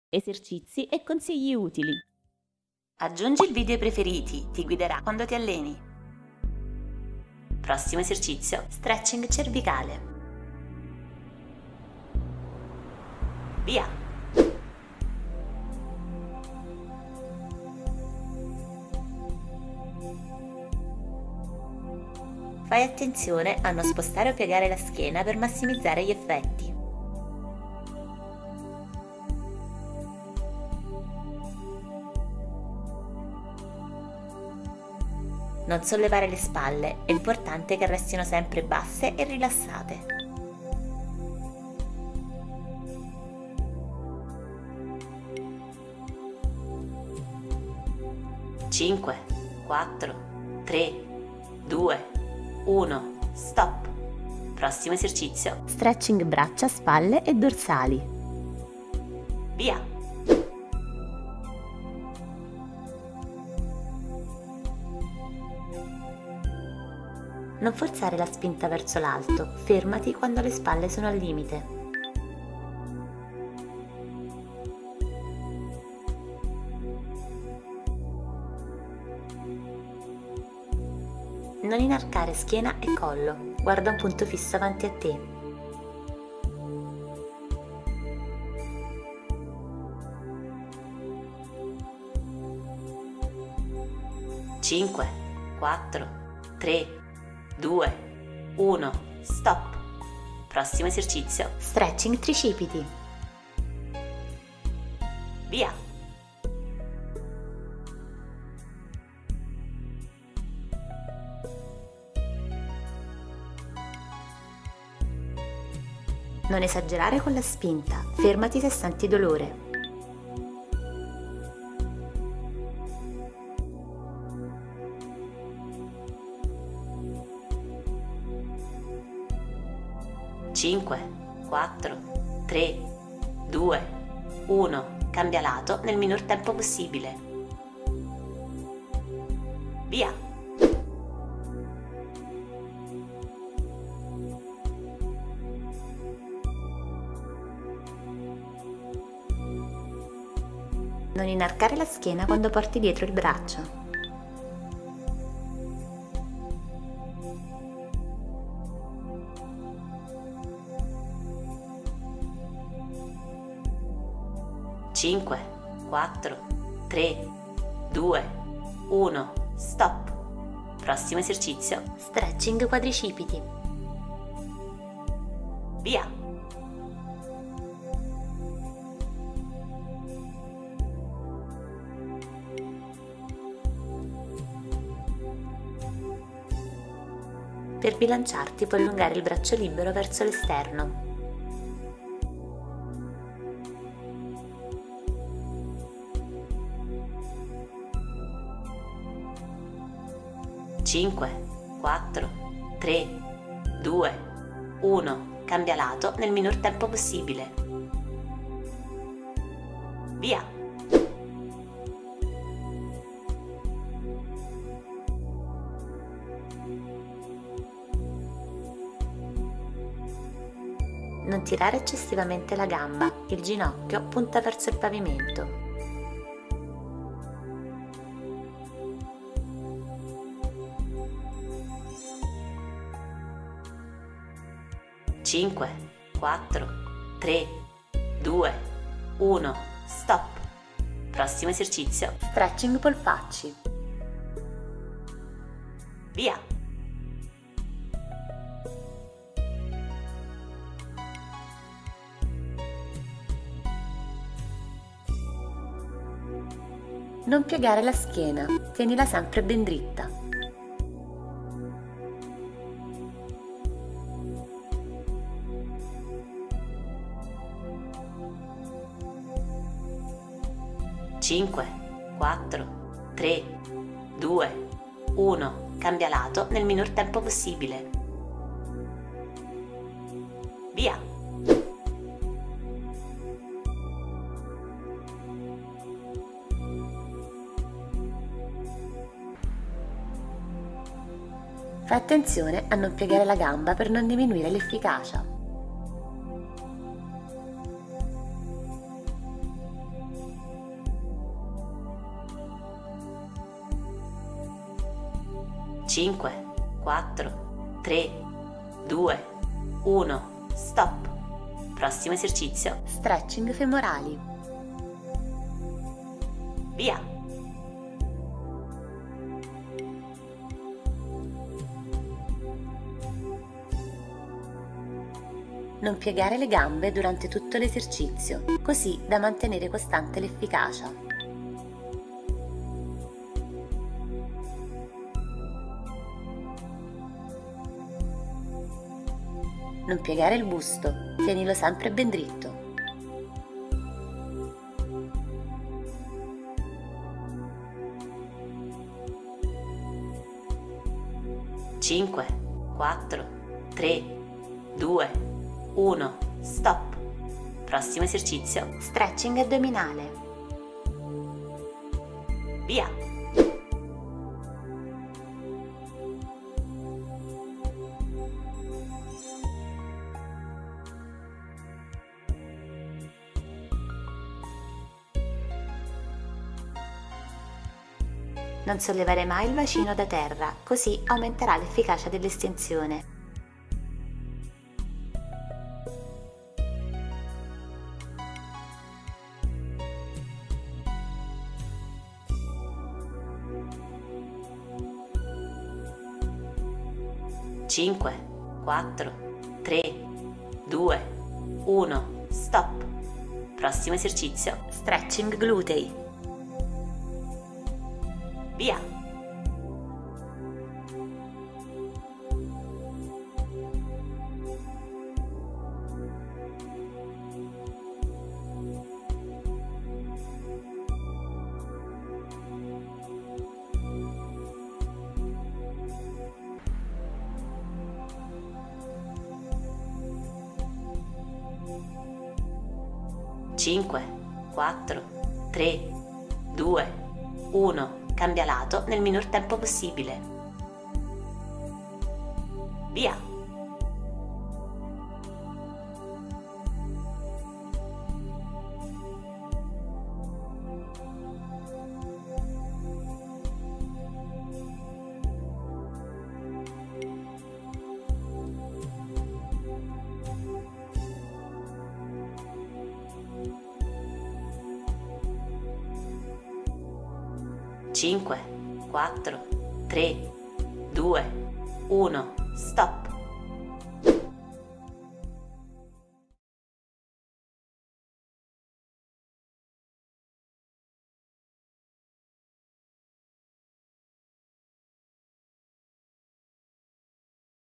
esercizi e consigli utili. Aggiungi il video ai preferiti, ti guiderà quando ti alleni. Prossimo esercizio, stretching cervicale. Via! Fai attenzione a non spostare o piegare la schiena per massimizzare gli effetti. Non sollevare le spalle, è importante che restino sempre basse e rilassate. Cinque, 4, 3, 2, 1, stop! Prossimo esercizio. Stretching braccia, spalle e dorsali. Via! Non forzare la spinta verso l'alto, fermati quando le spalle sono al limite. Non inarcare schiena e collo, guarda un punto fisso avanti a te. Cinque, 4, 3, 2, 1, stop! Prossimo esercizio. Stretching tricipiti. Via! Non esagerare con la spinta, fermati se senti dolore. Cinque, 4, 3, 2, 1, cambia lato nel minor tempo possibile. Via! Non inarcare la schiena quando porti dietro il braccio. Cinque, 4, 3, 2, 1, stop! Prossimo esercizio. Stretching quadricipiti. Via! Per bilanciarti puoi allungare il braccio libero verso l'esterno. Cinque, 4, 3, 2, 1, cambia lato nel minor tempo possibile. Via! Non tirare eccessivamente la gamba, il ginocchio punta verso il pavimento. Cinque, 4, 3, 2, 1, stop! Prossimo esercizio. Stretching polpacci. Via! Non piegare la schiena, tienila sempre ben dritta. Cinque, 4, 3, 2, 1, cambia lato nel minor tempo possibile. Via! Fai attenzione a non piegare la gamba per non diminuire l'efficacia. 5, 4, 3, 2, 1, stop. Prossimo esercizio. Stretching femorali. Via. Non piegare le gambe durante tutto l'esercizio, così da mantenere costante l'efficacia. Non piegare il busto, tienilo sempre ben dritto. Cinque, 4, 3, 2, 1, stop. Prossimo esercizio. Stretching addominale. Via. Non sollevare mai il bacino da terra, così aumenterà l'efficacia dell'estensione. Cinque, 4, 3, 2, 1, stop. Prossimo esercizio. Stretching glutei. Via. Cinque, 4, 3, 2, 1. Cambia lato nel minor tempo possibile. Via. Cinque, 4, 3, 2, 1, stop.